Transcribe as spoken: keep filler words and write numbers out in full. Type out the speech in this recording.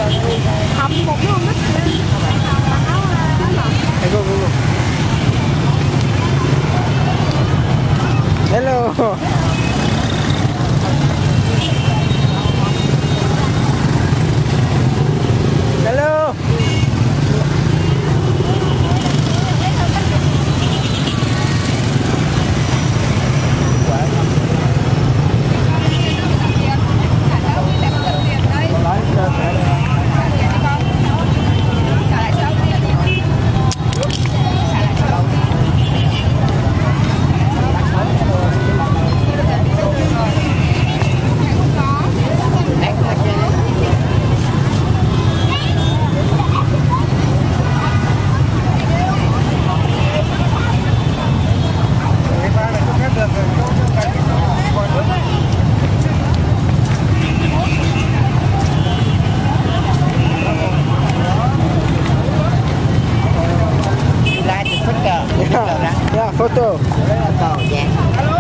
Hầm một cái con nít. Hey, go, go, go. Hello. Hello. Yeah, photo. Photo, yeah.